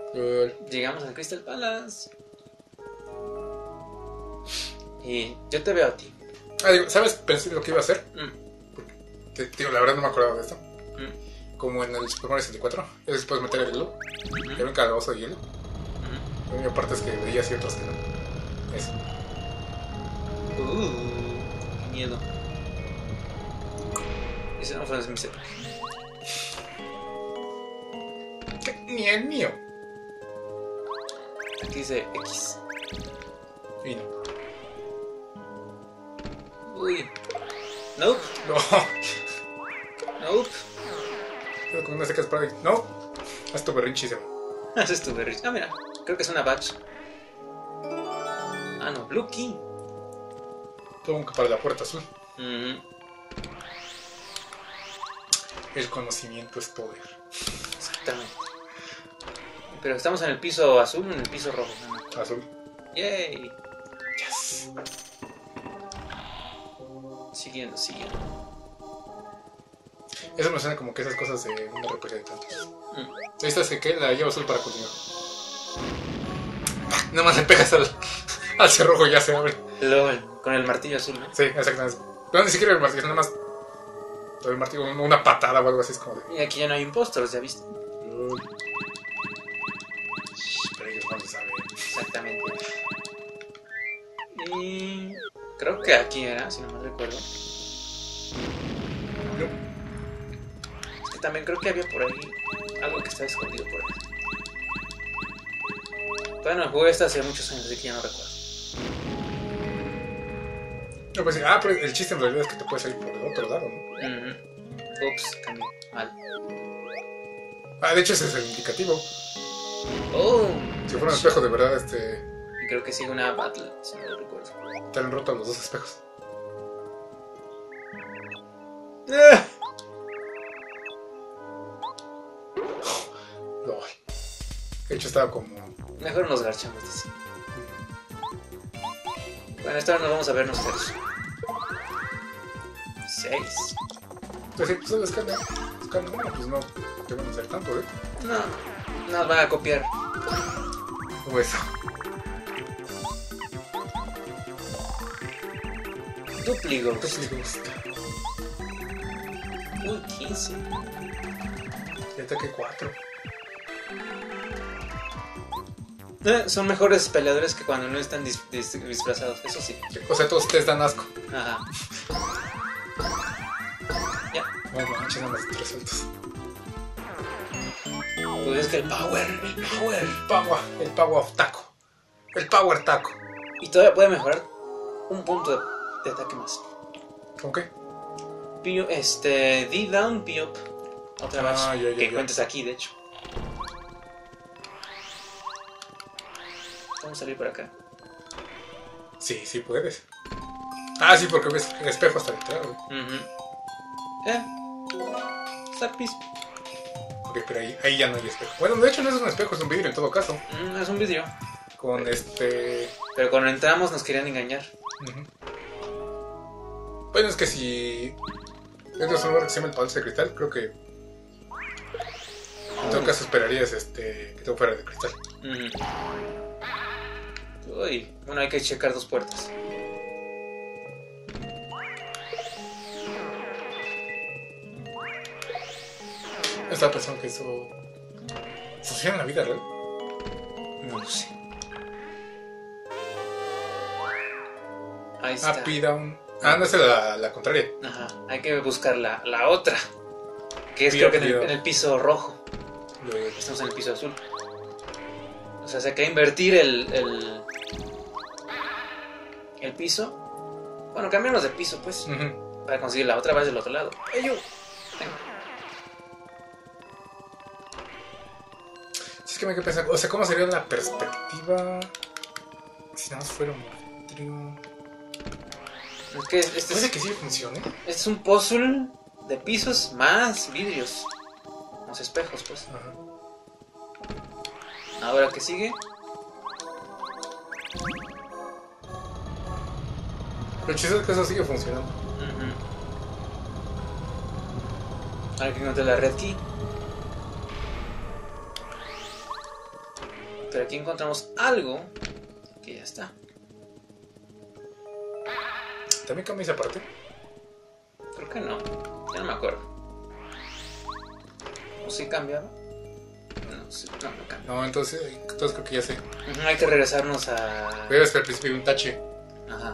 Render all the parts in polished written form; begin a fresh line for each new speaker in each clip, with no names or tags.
Llegamos al Crystal Palace. Y yo te veo a ti.
Digo, ¿sabes? Pensé lo que iba a hacer. Tío, la verdad no me acordaba de esto. Como en el Super Mario 64. Es después meter el hielo. Era un calabozo de hielo. La única parte es que veías y otros que no. Eso.
Qué miedo. Ese no fue mi set.
Ni el mío.
Aquí dice X.
Y no.
Uy. Nope.
No.
Nope.
Pero con una secas para ahí. No. Haz tu berrinche y se va.
Haces tu berrinche. Ah, mira. Creo que es una batch. Ah, no. Blue Key.
Todo que para la puerta azul.
Mm-hmm.
El conocimiento es poder.
Exactamente. Pero estamos en el piso azul o en el piso rojo.
Azul.
Yay.
Yes.
Siguiendo.
Eso me suena como que esas cosas de un RPG de tantos. Esta es que la llevo azul para continuar. Nada más le pegas al cerrojo y ya se abre.
LOL, con el martillo azul, ¿no?
Sí, exactamente. No, ni siquiera el martillo, nada más. El martillo, una patada o algo así es como de.
Y aquí ya no hay impostors, ¿ya viste?
Pero ellos no lo saben.
Exactamente. Y creo que aquí era, si no mal recuerdo.
No.
Es que también creo que había por ahí algo que estaba escondido por ahí. Bueno, jugué esta hace muchos años, así que ya no recuerdo.
No, pues sí. Pero el chiste en realidad es que te puedes ir por el otro lado, ¿no?
Ups, cambié mal.
De hecho ese es el indicativo.
Oh,
Si fuera un espejo de verdad,
y creo que sigue una battle, si no lo recuerdo.
te han roto los dos espejos. No. De hecho estaba como.
Mejor nos garchamos, dice. Bueno, esta vez nos vamos a ver nosotros. 6.
Pues sí, pues escándalo. Bueno, pues no te van a hacer tanto, ¿eh?
No, nos van a copiar.
O eso.
Dupligos.
Dupligos.
Uy, 15.
Y ataque 4.
Son mejores peleadores que cuando no están disfrazados, eso sí.
O sea, todos ustedes dan asco.
Ajá. Ya.
No manches, nada más 3 saltos.
Pues es que el power.
El power of taco. El power taco.
Y todavía puede mejorar un punto de ataque más.
¿Con qué?
D down, P up. Otra vez. Que cuentes aquí, de hecho. Vamos a salir por acá.
Sí, sí puedes. Sí, porque ves el espejo hasta detrás, güey.
Zapis.
Ok, pero ahí ya no hay espejo. Bueno, de hecho no es un espejo, es un vidrio en todo caso.
Es un vidrio.
Con
Pero cuando entramos nos querían engañar.
Bueno, es que si dentro de un lugar que se llama el Palacio de Cristal, creo que en todo caso esperarías que todo fuera de cristal.
Uy, bueno, hay que checar 2 puertas.
Estaba pensando que eso funciona en la vida real.
No lo sé. Ahí está.
P down. No es la contraria.
Ajá, hay que buscar la otra. Que es creo que en el piso rojo. Estamos en el piso azul. O sea, hay que invertir el piso. Bueno, cambiarnos de piso, pues. Para conseguir la otra, vas del otro lado. ¡Ey, yo! Venga.
Si es que me hay que pensar, o sea, ¿cómo sería la perspectiva si nada más fuera un vidrio?
Es que
¿Puede que sí funcione?
Este es un puzzle de pisos más vidrios. Los espejos, pues.
Ajá.
Ahora, ¿qué sigue?
Lo chistoso es que eso sigue funcionando.
Ahora que encontré la red key. Pero aquí encontramos algo que ya está.
¿También cambia esa parte?
Creo que no. Ya no me acuerdo. ¿O sí cambiaba? No, sí, no cambia.
No, entonces creo que ya sé.
Hay que regresarnos a...
Pero es que al principio hay un tache.
Ajá.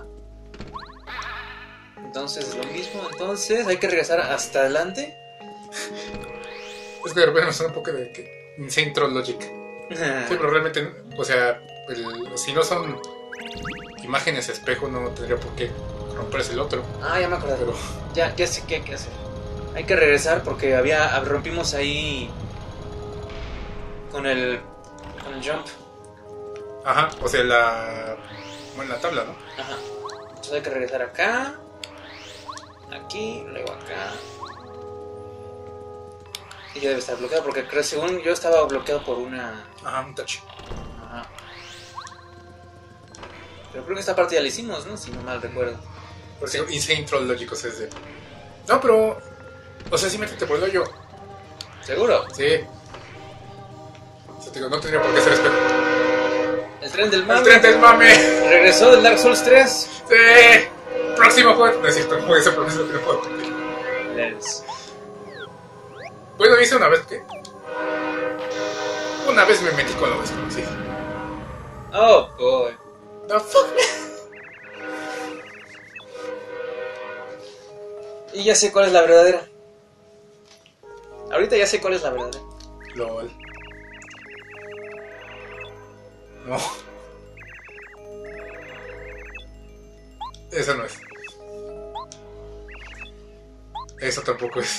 Entonces es lo mismo. Entonces hay que regresar hasta adelante.
Es que de repente me suena un poco de que Insane Troll Logic. Sí, pero realmente, o sea, si no son imágenes espejo, no tendría por qué romperse el otro.
Ah, ya me acordé.
Pero...
Ya sé qué hay que hacer. Hay que regresar porque rompimos ahí con el jump.
Ajá, o sea, la tabla, ¿no?
Ajá. Entonces hay que regresar acá, aquí, luego acá. Y ya debe estar bloqueado porque creo, según yo estaba bloqueado por una...
Ajá, un touch.
Ajá. Pero creo que esta parte ya la hicimos, ¿no? Si no mal recuerdo.
Porque sí. Insane Troll Logic, o sea, es de... No, pero... O sea, sí métete por el hoyo.
¿Seguro?
Sí. O sea, te digo, no tendría por qué ser espejo.
El tren del mame.
¡El tren del mame!
Regresó del Dark Souls 3.
¡Sí! Próximo juego. No es cierto, no voy a hacer promesa que no puedo cumplir. Bueno, hice una vez que... Una vez me metí con lo desconocido.
Oh, boy.
The fuck?
Y ya sé cuál es la verdadera. Ahorita ya sé cuál es la verdadera.
LOL. No. Esa no es. Eso tampoco es.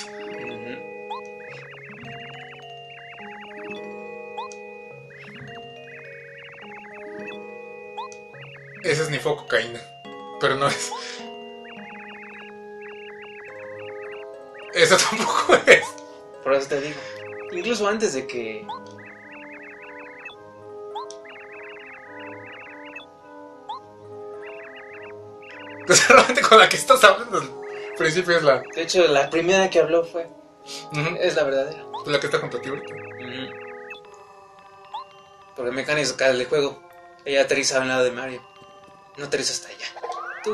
Esa es nifococaína. Pero no es. Esa tampoco es.
Por eso te digo. Incluso antes de que...
O sea, realmente con la que estás hablando al principio es la...
De hecho, la primera que habló fue... Es la verdadera.
Es la que está junto a ti ahorita.
Porque mecánica del juego. Ella aterriza al lado de Mario. No aterriza hasta allá. Tú...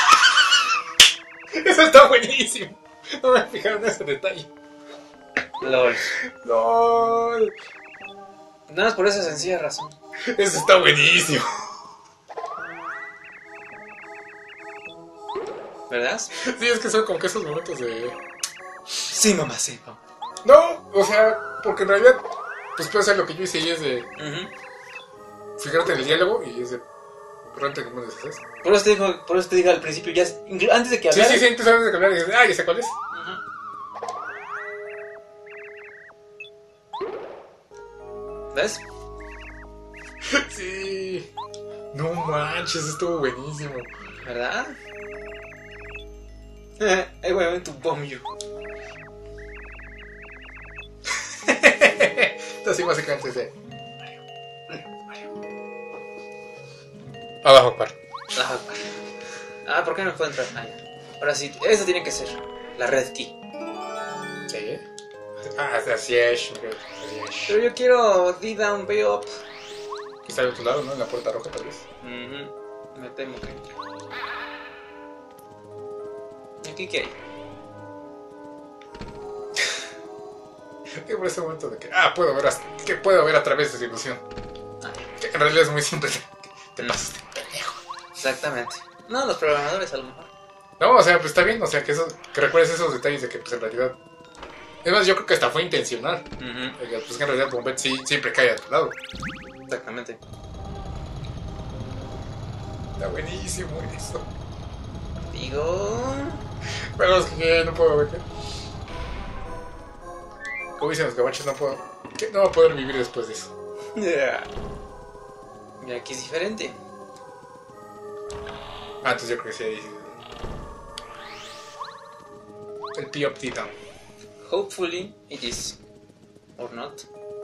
Eso está buenísimo. No me fijaron en ese detalle.
LOL.
LOL.
Nada más por esa sencilla razón.
Eso está buenísimo.
¿Verdad?
Sí, es que son como que esos momentos de...
Sí, mamá, sí, mamá.
No, o sea, porque en realidad, pues puede ser lo que yo hice y es de... Fijarte en el diálogo y es de... Realmente, ¿cómo le dices?
Por eso te digo al principio, ya antes de que hablara...
Sí, antes de que hablar y dices, ya sé cuál es.
¿Ves?
Sí. No manches, estuvo buenísimo.
¿Verdad? Voy a ver tu bomb.
Entonces básicamente es de... Mario. Abajo, par.
Ah, ¿por qué no puedo entrar? Ah, ya. Ahora sí, esa tiene que ser la red key.
Sí. Ah, así es.
Pero yo quiero D-Down, B-Up.
Está de otro lado, ¿no? En la puerta roja, tal vez.
Me temo que... ¿Aquí qué hay?
Que por ese momento de que... puedo ver a través de esa ilusión. Que en realidad es muy simple. Te pasas de pendejo.
Exactamente. No, los programadores a lo mejor.
No, o sea, pues está bien. O sea, que recuerdes esos detalles de que pues en realidad... Es más, yo creo que hasta fue intencional. Pues que en realidad Bombette sí siempre cae a tu lado.
Exactamente.
Está buenísimo eso.
Digo...
Pero es que no puedo ver. Como dicen los gabachos, no voy a poder vivir después de eso.
Mira, aquí es diferente.
Entonces yo creo que sí. El P-Up T-Down.
Hopefully it is. Or not.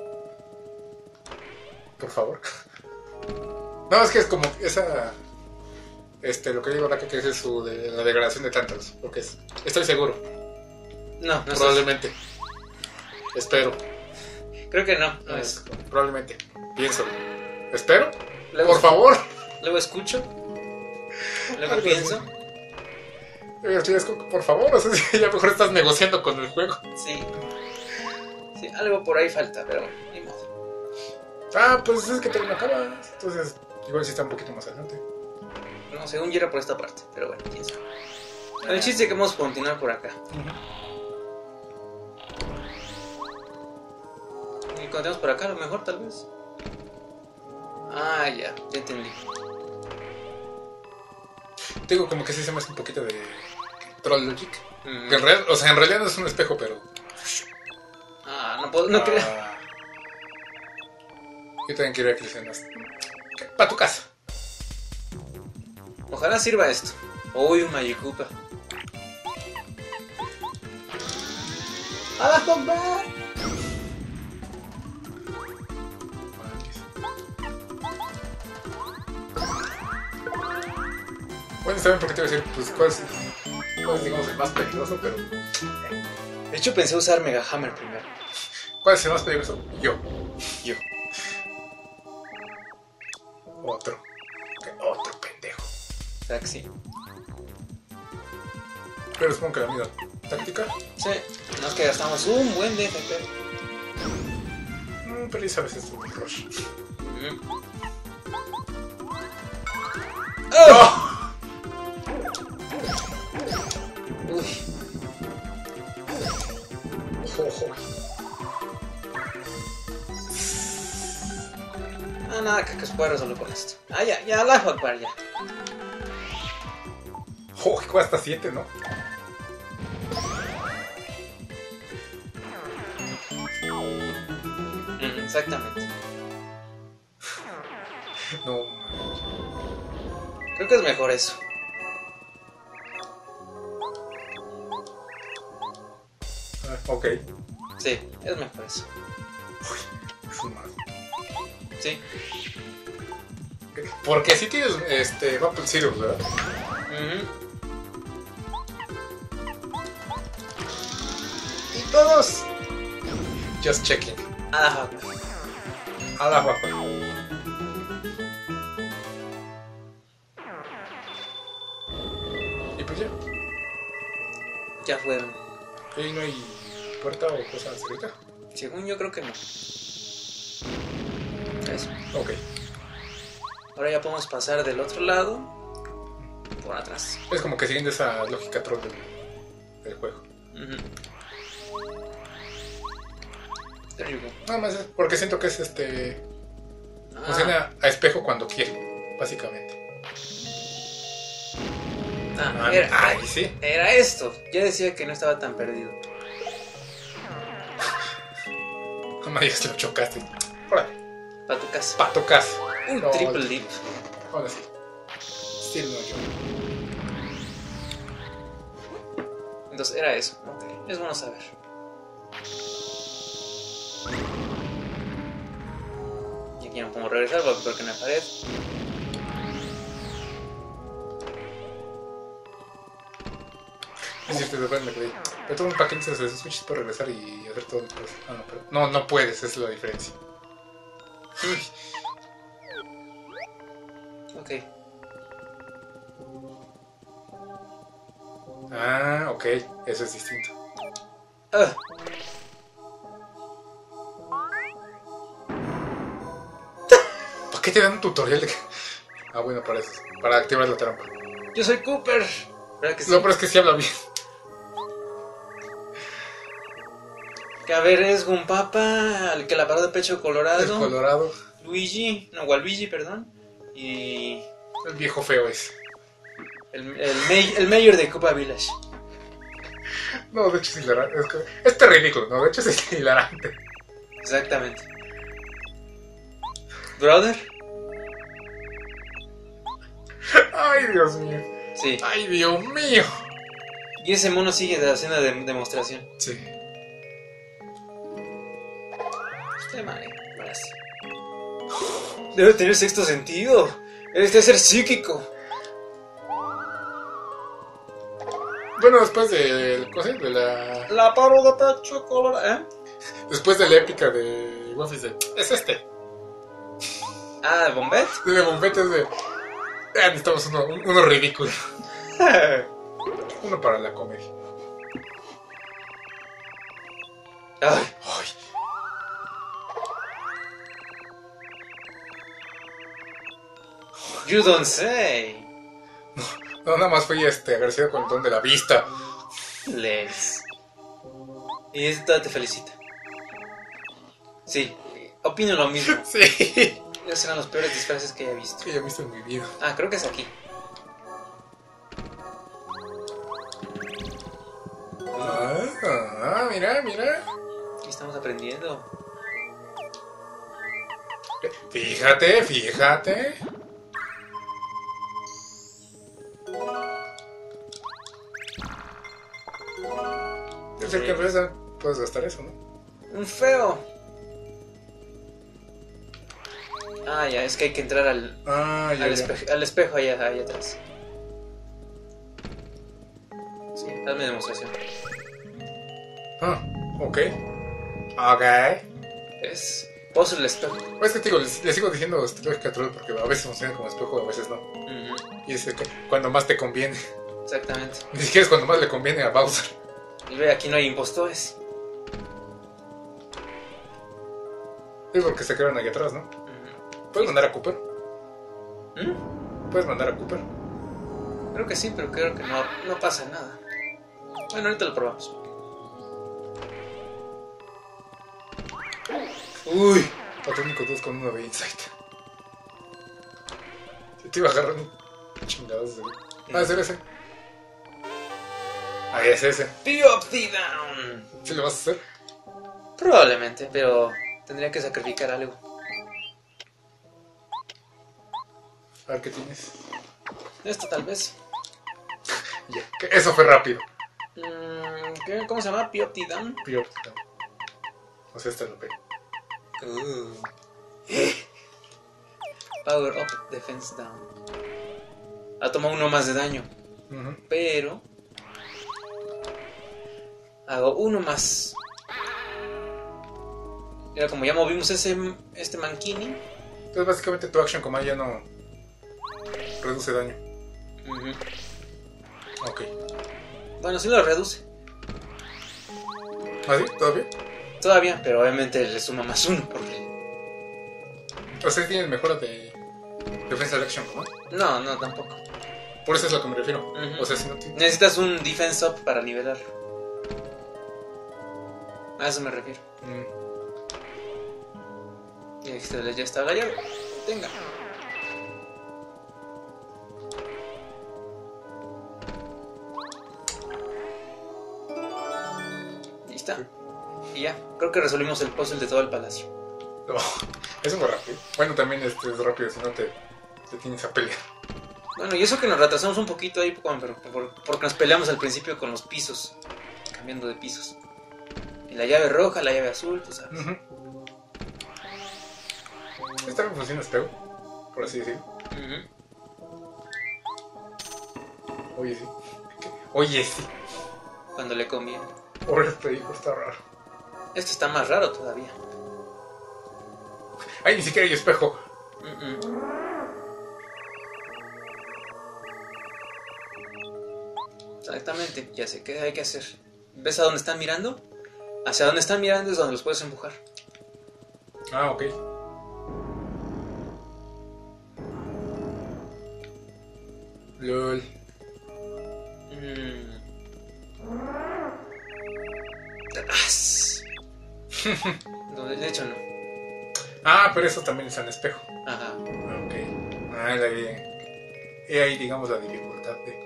Por favor. No, es que es como esa... lo que digo acá que es eso de la degradación de Tantalus. Porque es... Estoy seguro.
No
probablemente. Espero.
Creo que no es.
Probablemente. Pienso. Espero.
Luego
Por favor.
Luego escucho. Luego pienso.
Por favor, o sea, si ya mejor estás negociando con el juego.
Sí. Sí, algo por ahí falta, pero ni modo.
Pues es que te lo acabas. Entonces, igual sí está un poquito más adelante.
No, según yo era por esta parte, pero bueno, quién sabe. El chiste es que vamos a continuar por acá. Y continuamos por acá, a lo mejor, tal vez. Ya entendí.
Digo, como que sí se me hace un poquito de Troll Logic. Que en realidad no es un espejo, pero...
No puedo, no creo.
Yo también quiero que le sean para tu casa.
Ojalá sirva esto. Uy, un Magikupa. ¡Hala, compa!
Bueno, está bien porque te voy a decir, pues, cuál es, digamos, el más peligroso, pero...
De hecho, pensé usar Mega Hammer primero.
¿Cuál es el más peligroso? Yo. Otro pendejo.
Taxi.
Pero supongo que la misma táctica.
Sí, nos que gastamos un buen de FP.
Pero ya sabes, esto es un rush.
¡Oh! Uy. Nada, que se puede resolver con esto. Ya, la Akbar, ya.
Cuesta 7, ¿no?
Exactamente.
No.
Creo que es mejor eso.
Ok.
Sí, es mejor eso.
Es un mal.
Sí.
Porque si tienes Maple Syrup, ¿verdad? Y todos. Just checking. Allahu Akbar. Y pues ya.
Ya fueron.
¿Y no hay puerta o cosas ahorita?
Según yo creo que no. Eso.
Ok.
Ahora ya podemos pasar del otro lado por atrás.
Es como que siguiendo esa lógica troll del juego. Nada más es porque siento que es funciona a espejo cuando quiere, básicamente. Sí.
Era esto. Ya decía que no estaba tan perdido.
No me digas que lo chocaste. Órale.
Pa' tu casa.
Pa' tu casa.
Un triple dip.
Ahora sí. Still no yo.
Entonces era eso. Ok. Es bueno saber. Y aquí no podemos regresar porque no hay pared.
Es cierto, me creí. Pero todo un paquete de switches para regresar y hacer todo. No puedes, esa es la diferencia.
Ok.
Ok, eso es distinto. ¿Para qué te dan un tutorial de que... bueno, para eso, para activar la trampa.
Yo soy Cooper. ¿Verdad que sí?
No, pero es que sí habla bien.
Que a ver, es Gunpapa, el que la paró de pecho colorado.
El colorado.
Waluigi, perdón. Y...
el viejo feo ese.
El mayor de Koopa Village.
No, de hecho es hilarante. Es ridículo, ¿no? De hecho es hilarante.
Exactamente. ¿Brother?
Ay, Dios mío.
Sí.
Ay, Dios mío.
Y ese mono sigue haciendo demostración.
Sí.
Usted, madre, ahora sí. Debe tener sexto sentido. Debe ser psíquico.
Bueno, después de... ¿cómo se llama? De la...
La paro de pecho colorado,
Después de la épica de Waffles de... Es este.
Ah, ¿de Bombette?
De Bombette es de... necesitamos uno ridículo. Uno para la comedia.
Ay.
Ay.
You don't say.
No, nada más fui agradecido con el don de la vista.
Les. Y esta te felicita. Sí, opino lo mismo.
Sí.
Esos eran los peores disfraces que haya visto.
Que haya visto en mi vida.
Ah, creo que es aquí.
Mira.
Aquí estamos aprendiendo.
Fíjate. Yo sé que en realidad puedes gastar eso, ¿no?
Un feo. Ah, ya, es que hay que entrar al espejo allá atrás. Sí, hazme demostración.
Ok.
Es puzzle espejo.
Es que te digo, les sigo diciendo Lógica Troll porque a veces funciona como espejo, a veces no. Y es cuando más te conviene.
Exactamente.
Ni siquiera es cuando más le conviene a Bowser.
Y ve, aquí no hay impostores.
Sí, porque se quedaron ahí atrás, ¿no? ¿Puedes mandar a Cooper? ¿Puedes mandar a Cooper?
Creo que sí, pero creo que no pasa nada. Bueno, ahorita lo probamos. Uy.
Patónico 2 con 1 de Insight. Se te iba a agarrar chingados de... es ese. Ahí es ese.
Biopsy Down.
¿Sí lo vas a hacer?
Probablemente, pero tendría que sacrificar algo.
A ver qué tienes.
Esto tal vez.
Ya, eso fue rápido.
¿Cómo se llama? Biopsy Down.
Biopsy Down. O sea, lo pego.
Power Up Defense Down. Ha tomado uno más de daño. Pero hago uno más. Mira, como ya movimos este Mankini.
Entonces básicamente tu Action Command ya no reduce daño. Ok.
Bueno, sí lo reduce.
¿Ah, sí? ¿Todavía?
Todavía, pero obviamente le suma más uno porque...
O sea, ¿tienes mejora de defensa de Action Command?
No, tampoco.
Por eso es a lo que me refiero. O sea, si no tienes...
Necesitas un Defense Up para nivelar. A eso me refiero. Y ya está la llave. Tenga. Ahí está. Y ya, creo que resolvimos el puzzle de todo el palacio.
No, eso fue rápido. Bueno, también es rápido, si no te tienes a pelear.
Bueno, y eso que nos retrasamos un poquito ahí, pero porque nos peleamos al principio con los pisos, cambiando de pisos. Y la llave roja, la llave azul, tú sabes.
Esta me funciona espejo, por así decirlo. Oye, sí. Oye, sí.
Cuando le conviene.
Ahora este hijo está raro.
Esto está más raro todavía.
¡Ay, ni siquiera hay espejo!
Exactamente, ya sé qué hay que hacer. ¿Ves a dónde están mirando? Hacia dónde están mirando es donde los puedes empujar.
Ah, ok. LOL.
No, de hecho no.
Ah, pero eso también es en espejo.
Ajá.
Ok. Ah, la bien. Y ahí digamos la dificultad de...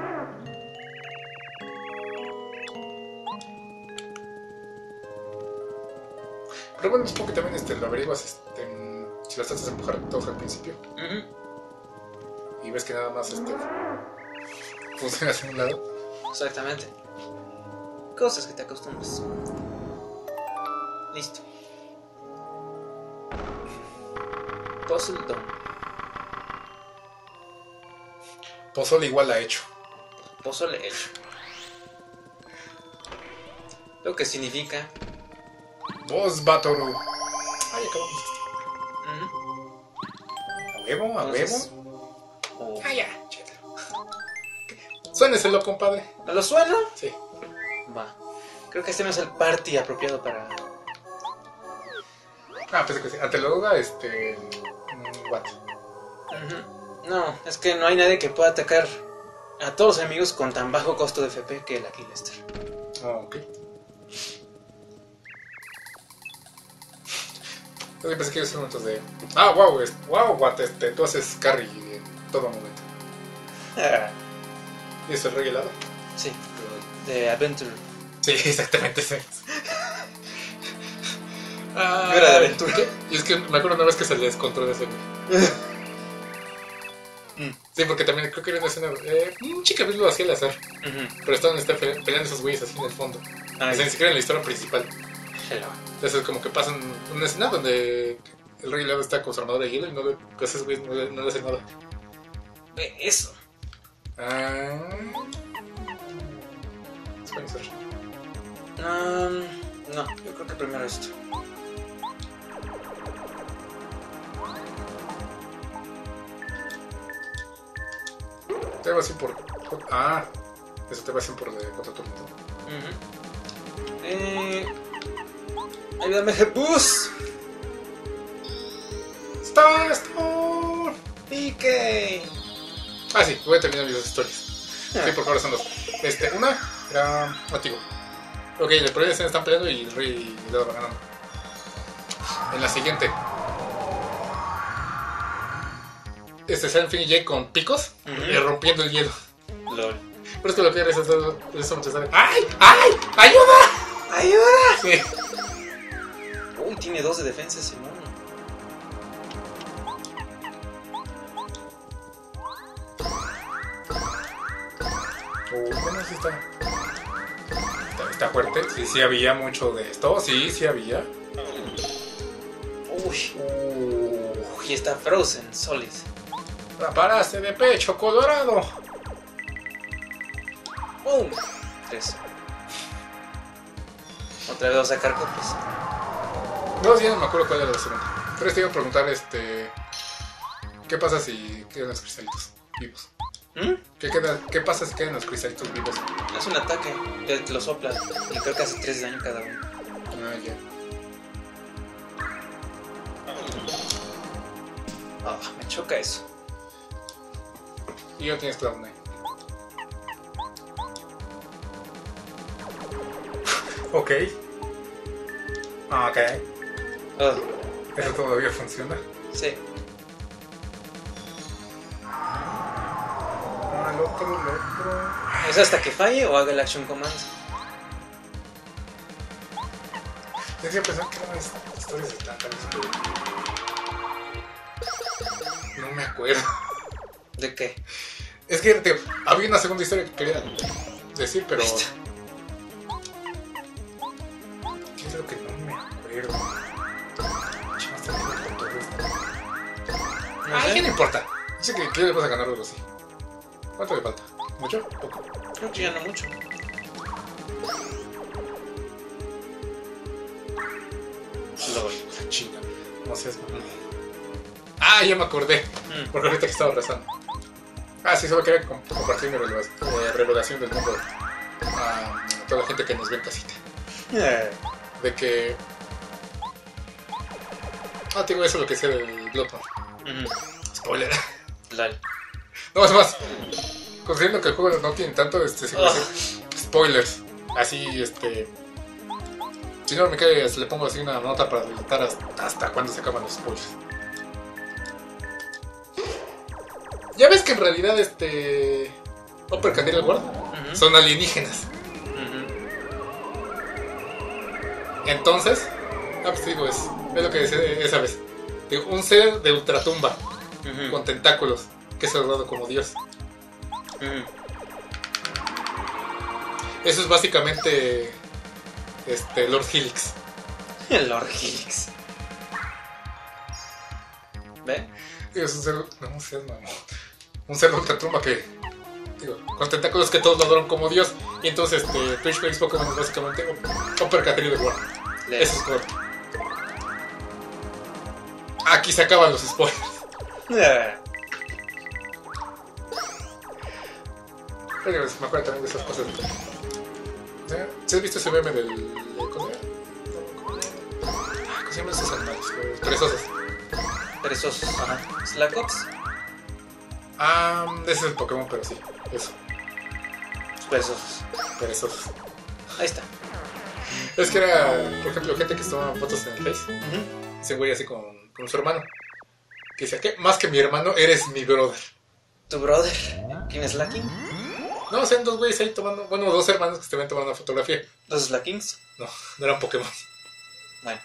Pero bueno, supongo que también lo averiguas si las tratas de empujar todos al principio. Y ves que nada más funciona hacia un lado.
Exactamente. Cosas que te acostumbras. Listo. Puzzle done.
Pozole igual ha hecho.
Pozole hecho. Lo que significa...
Boss Battle. Ay, acabamos. huevo, a
Entonces,
huevo.
Oh.
Ah, ya, chétalo. Suéneselo, compadre.
¿Me lo sueno?
Sí.
Va. Creo que este no es el party apropiado para...
Ah, pensé que sí. Anteloga, what?
No, es que no hay nadie que pueda atacar a todos los enemigos con tan bajo costo de FP que el Lucky Lester.
Oh, ok. Yo pensé que iba a ser momentos de... Ah, wow, what, tú haces carry en todo momento. ¿Y eso es rey helado?
Sí, de Adventure.
Sí, exactamente, sí.
Yo era de aventura.
Y es que me acuerdo una vez que se le descontroló ese güey. Sí, porque también creo que era una escena... un chica vez lo hacía al azar. Pero estaban peleando esos güeyes así en el fondo. O sea, ni siquiera en la historia principal.
Hello.
Entonces como que pasan una escena donde el rey helado está con su armadura de hielo y no le, esos güeyes no le hacen nada.
Eso.
Spencer.
No, yo creo que primero esto.
Te va así por... Ah, eso te va así por de 4 turnos.
Ayúdame, Jebus.
¡Star!
PK.
Ah, sí, voy a terminar mis dos historias. Sí, por favor, son dos. Una era Matigo. Ok, el problema es que están peleando y el rey le va ganando. En la siguiente, sale Finn y Jake con picos y rompiendo el hielo.
LOL.
Pero es que lo que eres eso te sale. ¡Ay! ¡Ay! ¡Ayuda!
¡Ayuda!
Sí.
Uy, tiene 2 de defensa ese mono.
Bueno, sí está fuerte. Sí había mucho de esto. Sí había.
Uy. Y está Frozen Solid.
La paraste de pecho colorado.
3. Otra vez voy a sacar copias.
No, ya no me acuerdo cuál era la segunda. Pero te iba a preguntar, ¿qué pasa si quedan los cristalitos vivos? ¿Qué pasa si quedan los cristalitos vivos?
Es un ataque, te lo sopla y creo que hace 3 de daño cada uno.
Ah, ya.
Me choca eso.
Y ya tienes Cloud 9. Ok. Ok. Eso todavía funciona.
Sí.
El otro.
¿Es hasta que falle o haga el Action Command?
Decía pensar que eran historias de tantas. No me acuerdo.
¿De qué?
Es que, tío, había una segunda historia que quería decir, pero... ¿Qué es lo que no me acuerdo? ¿Qué no importa? Dice que le vas a ganar algo así. ¿Cuánto le falta? ¿Mucho? ¿Poco?
Creo que ya no mucho.
Chinga. No seas mamón. Ah, ya me acordé. Porque ahorita que estaba rezando. Sí, solo quería compartir mi revelación del mundo a toda la gente que nos ve en casita. De que... digo, eso es lo que sé del Bloodborne. Spoiler.
Lal.
No, es más. Considerando que el juego no tiene tanto, spoilers. Así, si no me cae, le pongo así una nota para deletar hasta cuando se acaban los spoilers. Ya ves que en realidad Upper Candela World son alienígenas. Entonces, pues digo, es lo que decía esa vez. Digo, un ser de ultratumba con tentáculos que es adorado como Dios. Eso es básicamente Lord Helix.
El Lord Helix. ¿Ve?
Es un ser, no seas mamón. Un ser de ultratumba que, digo, con tentáculos que todos lo adoran como Dios. Y entonces Twitch Plays Pokémon es básicamente Upper Candela World. Eso es correcto. Aquí se acaban los spoilers. Pero me acuerdo también de esas cosas. ¿Sí has visto ese meme del... ¿Cómo se llaman estos animales? Perezosos.
Perezosos. Ajá. Slackox.
Ese es el Pokémon, pero sí. Eso.
Perezosos.
Perezosos.
Ahí está.
Es que era, por ejemplo, gente que toma fotos en el Face. Ese güey así con su hermano. Que decía, ¿qué? Más que mi hermano, eres mi brother.
¿Tu brother? ¿Quién es Slacking?
No, o sea, dos güeyes ahí tomando... Bueno, dos hermanos que se ven tomando una fotografía.
¿Los Slackings?
No eran Pokémon.
Bueno.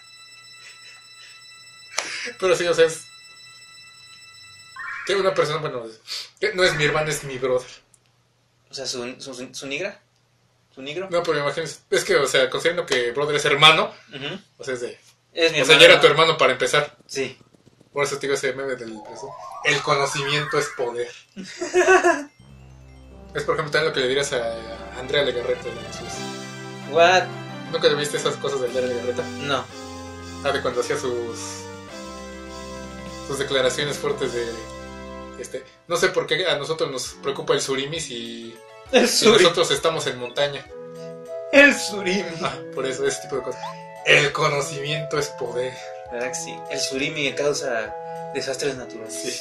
Pero sí, o sea, es... Que una persona, bueno... Que no es mi hermano, es mi brother.
O sea, ¿su nigra? ¿Su negro?
No, pero imagínense... Es que, o sea, considerando que brother es hermano... O sea, es de...
Es mi
o sea, ya era tu hermano para empezar.
Sí.
Por eso te digo ese meme del... El conocimiento es poder. Es, por ejemplo, también lo que le dirías a Andrea Legarreta en sus...
What?
¿Nunca te viste esas cosas de Andrea Legarreta?
No.
De cuando hacía sus declaraciones fuertes de... no sé por qué a nosotros nos preocupa el surimi si nosotros estamos en montaña.
El surimi.
Por eso, ese tipo de cosas. El conocimiento es poder.
¿Verdad que sí? El surimi causa desastres naturales.
Sí.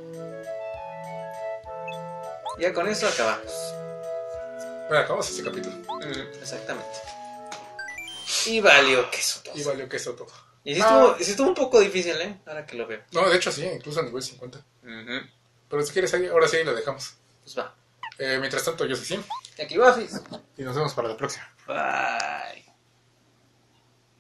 Ya con eso acabamos.
Bueno, acabamos este capítulo.
Exactamente. Y valió queso todo. Y sí estuvo un poco difícil, ahora que lo veo.
No, de hecho sí, incluso a nivel 50. Pero si quieres, ahora sí lo dejamos.
Pues va.
Mientras tanto, yo soy Sim.
Y aquí va, Fizz.
Y nos vemos para la próxima.
Bye.